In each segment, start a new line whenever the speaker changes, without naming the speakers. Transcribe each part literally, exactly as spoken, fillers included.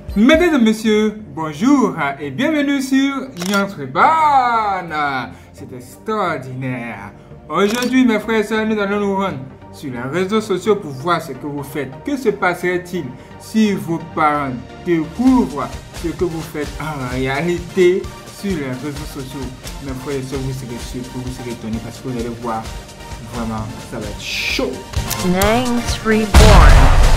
Mesdames et messieurs, bonjour et bienvenue sur Nyantreban. C'est extraordinaire. Aujourd'hui, mes frères et sœurs, nous allons nous rendre sur les réseaux sociaux pour voir ce que vous faites. Que se passerait-il si vos parents découvrent ce que vous faites en réalité sur les réseaux sociaux? Mes frères et sœurs, vous serez surpris, vous serez étonnés parce que vous allez voir, vraiment, ça va être chaud.
Nangs Reborn.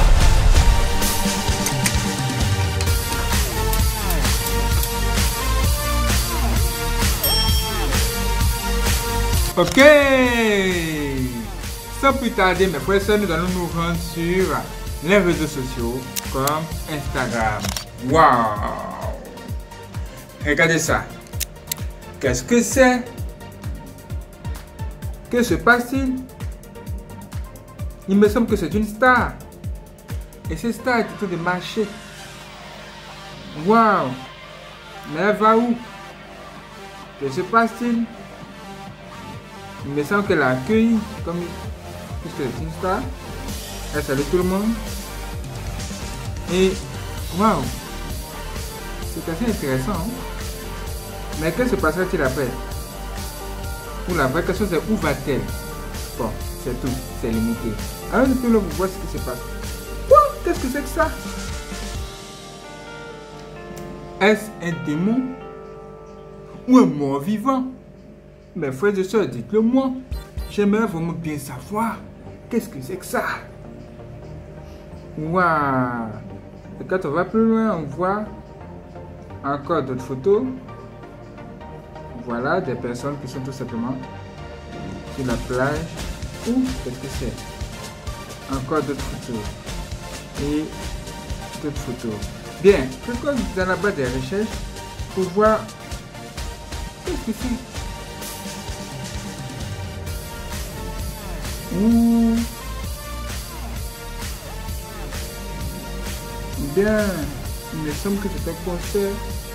Ok, sans plus tarder, mes frères et sœurs, nous allons nous rendre sur les réseaux sociaux comme Instagram. Waouh! Regardez ça. Qu'est-ce que c'est? Que se passe-t-il? Il me semble que c'est une star. Et cette star est en train de marcher. Waouh! Mais elle va où? Que se passe-t-il? Il me semble qu'elle a accueilli comme puisque c'est une star. Elle salue tout le monde. Et waouh, c'est assez intéressant. Hein? Mais que se passera-t-il après? Pour la vraie question, c'est où va-t-elle? Bon, c'est tout, c'est limité. Alors nous pouvons voir ce qui se passe. Quoi? Qu'est-ce que c'est que ça? Est-ce un démon ou un mort vivant? Mes frères et sœurs, dites-le moi. J'aimerais vraiment bien savoir. Qu'est-ce que c'est que ça? Waouh! Et quand on va plus loin, on voit encore d'autres photos. Voilà, des personnes qui sont tout simplement sur la plage. Ou qu'est-ce que c'est? Encore d'autres photos. Et d'autres photos. Bien, cliquons dans la barre des recherches pour voir qu'est-ce que c'est. Mmh. Bien, il me semble que c'est un concert.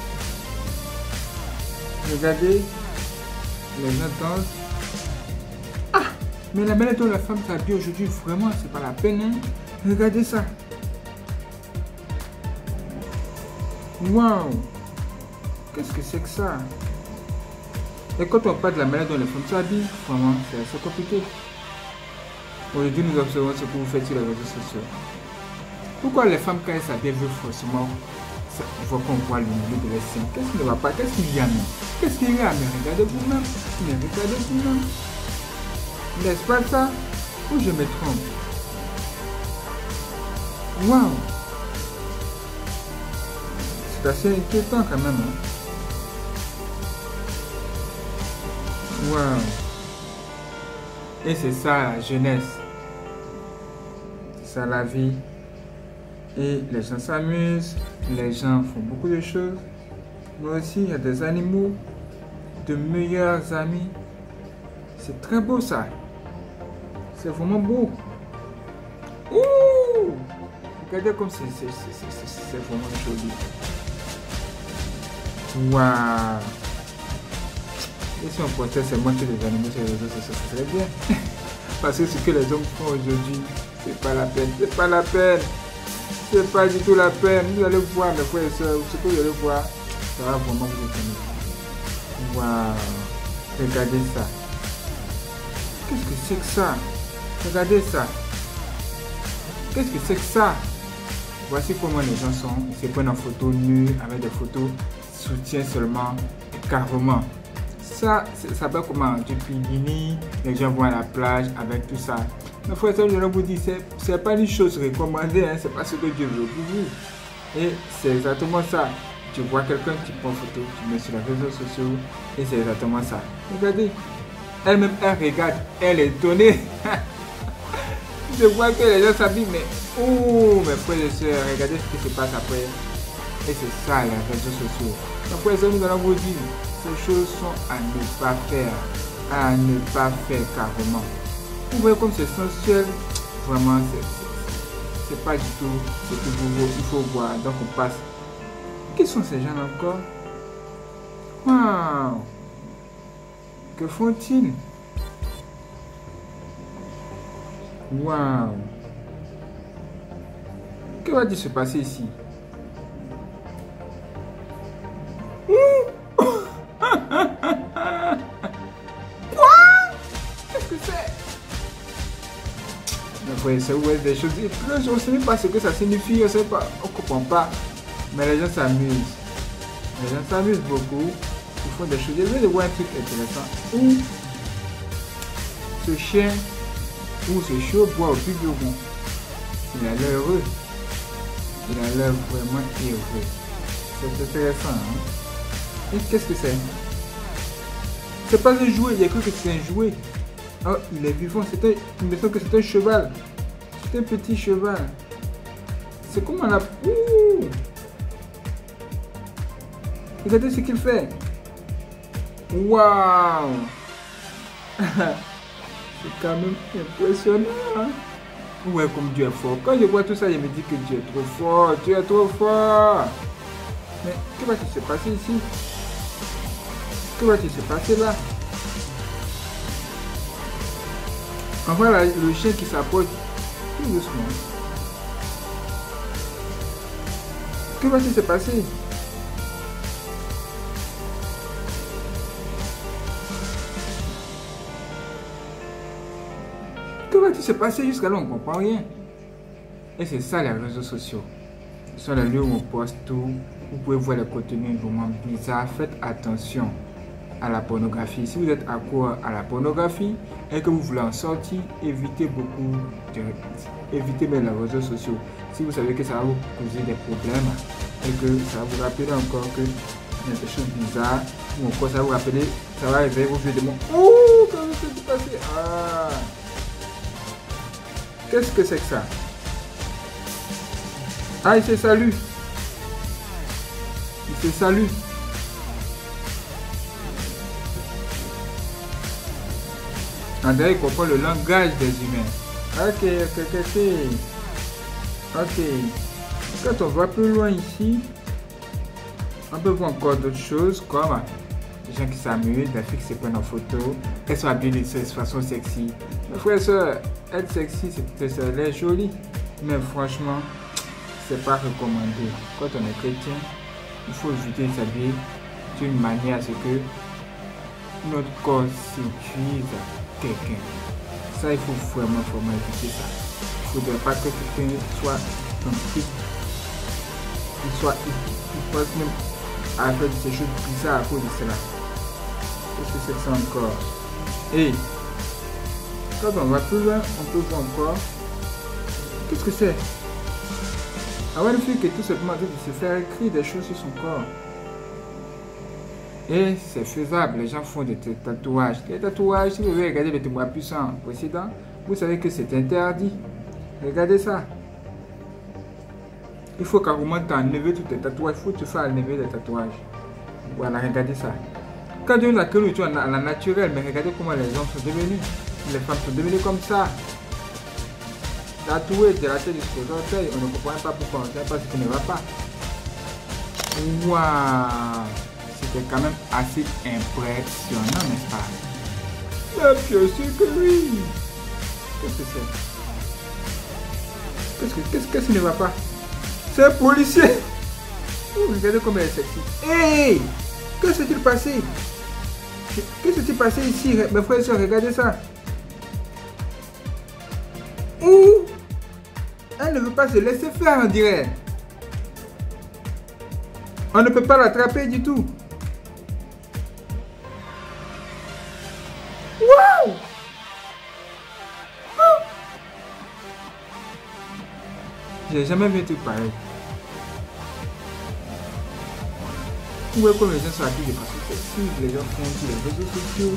Regardez, les gens dansent. Ah, mais la manière dont la femme s'habille aujourd'hui, vraiment, c'est pas la peine. Hein? Regardez ça. Waouh, qu'est-ce que c'est que ça? Et quand on parle de la manière dont les femmes s'habillent, vraiment, c'est assez compliqué. Aujourd'hui, nous observons ce que vous faites sur les réseaux sociaux. Pourquoi les femmes, quand elles s'habillent, veulent forcément voir qu'on voit le milieu de leur sein? Qu'est-ce qui ne va pas? Qu'est-ce qu'il y a? Qu'est-ce qu'il y a? Mais regardez vous-même. Mais regardez vous-même. N'est-ce pas ça? Ou je me trompe? Waouh! C'est assez inquiétant quand même. Hein? Waouh! Et c'est ça la jeunesse. C'est ça la vie. Et les gens s'amusent, les gens font beaucoup de choses. Mais aussi il y a des animaux, de meilleurs amis. C'est très beau ça. C'est vraiment beau. Ouh! Regardez comme c'est vraiment joli. Waouh! Et si on portait ces moitiés des animaux sur les réseaux sociaux, ça serait bien. Parce que ce que les hommes font aujourd'hui, c'est pas la peine. C'est pas la peine. C'est pas du tout la peine. Vous allez voir, mes frères et sœurs, ce que vous allez voir, ça va vraiment vous étonner. Waouh! Regardez ça. Qu'est-ce que c'est que ça? Regardez ça. Qu'est-ce que c'est que ça? Voici comment les gens sont. Ils se prennent en photo nus, avec des photos soutien seulement, carrément. Ça, ça s'appelle comment? Du bikini, les gens vont à la plage avec tout ça. Mais frère, je vais vous dire, c'est pas une chose recommandée, hein, c'est pas ce que Dieu veut pour vous. Et c'est exactement ça. Tu vois quelqu'un qui prend photo, tu mets sur les réseaux sociaux, et c'est exactement ça. Regardez, elle-même, elle regarde, elle est étonnée. Je vois que les gens s'habillent, mais oh, mes frères et sœurs, regardez ce qui se passe après. Et c'est ça, les réseaux sociaux. Mes frères et sœurs, nous allons vous dire, ces choses sont à ne pas faire, à ne pas faire carrément. Vous voyez comme c'est sensuel, vraiment, c'est pas du tout ce que vous il faut voir. Donc on passe. Qui sont ces gens encore? Waouh! Que font-ils? Waouh! Que va-t-il se passer ici? frères, ça vous voyez des choses. Et puis, on ne sait même pas ce que ça signifie, on sait pas, on ne comprend pas. Mais les gens s'amusent. Les gens s'amusent beaucoup. Ils font des choses. Je viens de voir un truc intéressant où ce chien ou ce chiot boit au biberon. Il a l'air heureux. Il a l'air vraiment heureux. C'est intéressant. Hein? Et qu'est-ce que c'est? C'est pas un jouet. Il y a cru que c'est un jouet. Oh, il est vivant. C'est un... Il me semble que c'est un cheval. C'est un petit cheval. C'est comment la... Ouh! Regardez ce qu'il fait. Waouh! C'est quand même impressionnant. Hein? Ouais, comme Dieu est fort. Quand je vois tout ça, je me dis que Dieu est trop fort. Dieu est trop fort. Mais que va-t-il se passer ici? Que va-t-il se passer là? On voit là, le chien qui s'approche tout doucement. Que va-t-il se passer? Que va-t-il se passer jusqu'à là? On ne comprend rien. Et c'est ça les réseaux sociaux. Ce sont les lieux où on poste tout. Vous pouvez voir les contenus vraiment bizarres. Faites attention à la pornographie. Si vous êtes accro à la pornographie et que vous voulez en sortir, évitez beaucoup de... Évitez même les réseaux sociaux. Si vous savez que ça va vous causer des problèmes et que ça va vous rappeler encore que il y a des choses bizarres, ou encore ça va vous rappeler, ça va réveiller vos vieux démons. Oh, qu'est-ce qui s'est passé? Ah! Qu'est-ce que c'est que ça? Ah, il se salue. Il se salue. André comprend le langage des humains. Ok, ok, ok. Ok. Quand on va plus loin ici, on peut voir encore d'autres choses comme les gens qui s'amusent, les filles qui se prennent en photo. Elles sont habillées de façon sexy. Mes frères et soeurs, être sexy, c'est l'air joli. Mais franchement, c'est pas recommandé. Quand on est chrétien, il faut éviter de s'habiller d'une manière à ce que notre corps séduise quelqu'un. Ça, il faut vraiment, vraiment éviter ça. Il ne faudrait pas que quelqu'un soit un petit, qu'il soit, il pense même à faire ces choses bizarres à cause de cela. Qu'est-ce que c'est que ça encore? Et quand on va plus loin, on peut voir encore. Qu'est-ce que c'est? Avoir une fille qui est tout simplement en train de se faire écrire des choses sur son corps. Et c'est faisable, les gens font des tatouages. Les tatouages, si vous avez regardé le témoin puissant précédent, vous savez que c'est interdit. Regardez ça. Il faut carrément t'enlever tous tes tatouages. Il faut te faire enlever les tatouages. Voilà, regardez ça. Quand Dieu nous a créé à la naturelle, mais regardez comment les gens sont devenus. Les femmes sont devenues comme ça. Tatouées de la tête jusqu'aux orteils. On ne comprend pas pourquoi. On ne sait pas ce qui ne va pas. Waouh! C'était quand même assez impressionnant, n'est-ce pas? Mais bien sûr que oui! Qu'est-ce que c'est? Qu'est-ce que, qu'est-ce, qu'est-ce qui ne va pas? C'est un policier! Oh, regardez comment elle est sexy. Hey! Que s'est-il passé? Que s'est-il passé ici? Mes frères et soeurs, regardez ça. Ouh! Elle ne veut pas se laisser faire, on dirait. On ne peut pas l'attraper du tout. Waouh! Oh! J'ai jamais vu un truc pareil. Vous voyez comme les gens sont habillés de façon sexy, les gens font sur les réseaux sociaux.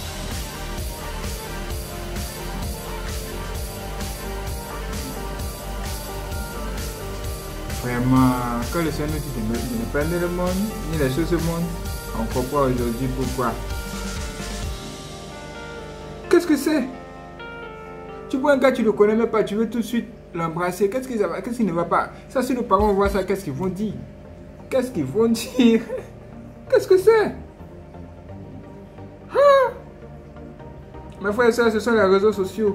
Vraiment, quand le Seigneur nous dit de ne pas aimer le monde, ni les choses du monde, on comprend aujourd'hui pourquoi. Qu'est-ce que c'est? Tu vois un gars, tu ne le connais même pas, tu veux tout de suite l'embrasser. Qu'est-ce qui, qu'est-ce qui ne va pas? Ça, si nos parents voient ça, qu'est-ce qu'ils vont dire? Qu'est-ce qu'ils vont dire? Qu'est-ce que c'est? Ah! Mes frères et sœurs, ce sont les réseaux sociaux.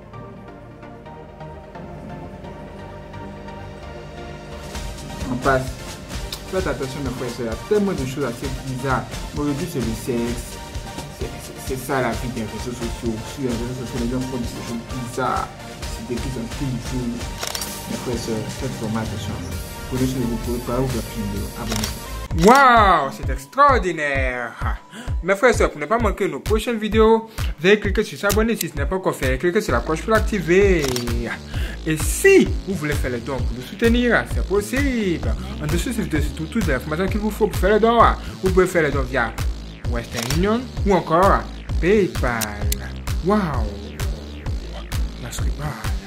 On passe. Faites attention, mes frères et sœurs. Il y a tellement de choses assez bizarres. Aujourd'hui, c'est le sexe. C'est ça la vie des réseaux sociaux. Sur les réseaux sociaux, les gens font des choses bizarres. de plus en plus ici. Mes frères et sœurs, faites vraiment attention à vous. Prenez soin de vous, pour pas vous la prochaine vidéo. Abonnez-vous. Waouh, c'est extraordinaire. Mes frères et sœurs, pour ne pas manquer nos prochaines vidéos, veuillez cliquer sur s'abonner si ce n'est pas encore fait. Cliquez sur la cloche pour l'activer. Et si vous voulez faire le don pour nous soutenir, c'est possible. En dessous, c'est surtout toutes les informations qu'il vous faut pour faire le don. Vous pouvez faire le don via Western Union ou encore PayPal. Waouh, la script.